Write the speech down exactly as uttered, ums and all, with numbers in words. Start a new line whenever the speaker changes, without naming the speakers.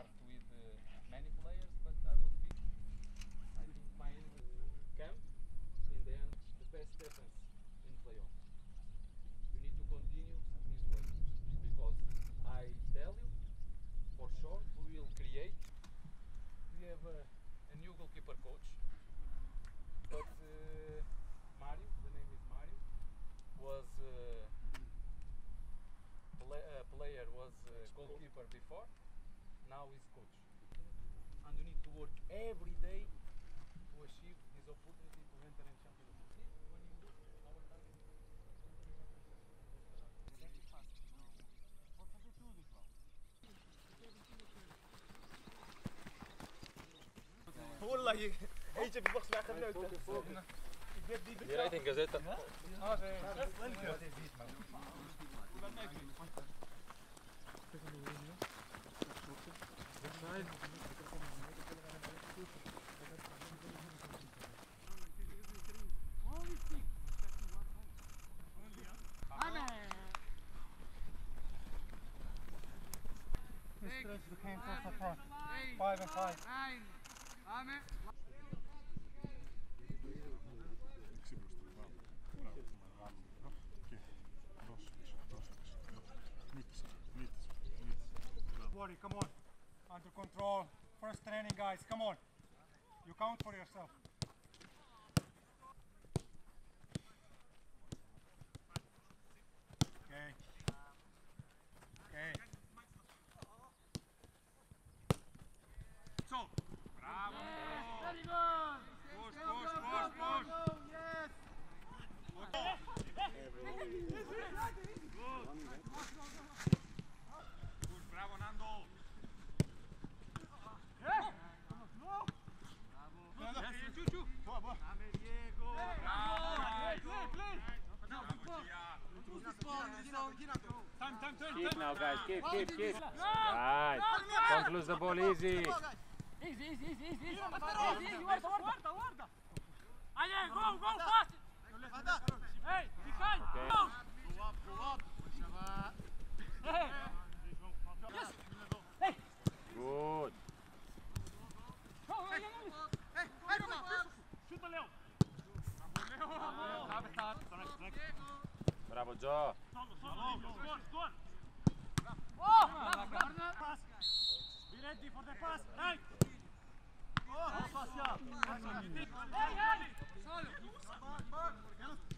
start with uh, many players, but I will pick, I think, my camp. In the end, the best defense in playoff. You need to continue this way, because I tell you, for sure, we will create. We have a, a new goalkeeper coach, but uh, Mario, the name is Mario, was uh, play, uh, player, was uh, goalkeeper before, now he's coach. And you need to work every day to achieve this opportunity to enter in Champions League. When you look our target, pode fazer tudo, João.
والله يجي في البوكس باخر نوته
Die rating gezet.
Five and five. Worry, come on. Under control. First training, guys. Come on. You count for yourself. Okay. Okay. So. Bravo. Very good. Push, push, push, push. Yes. Push, bravo, Nando.
Keep now, guys. Keep, keep, keep. Right. Don't lose the ball easy.
Easy, easy, easy, easy, easy, easy, guarda, guarda, guarda. Aí, go, go, fast. Hey, behind.
Okay.
Go. Go up, go up. Hey. Yes. Hey.
Good.
Go, hey, hey, hey, chuta, Léo.
Bravo, Joe.
Oh, pass. Be ready for the pass. Right. Oh, pass, yeah. Hey, hey. Solo.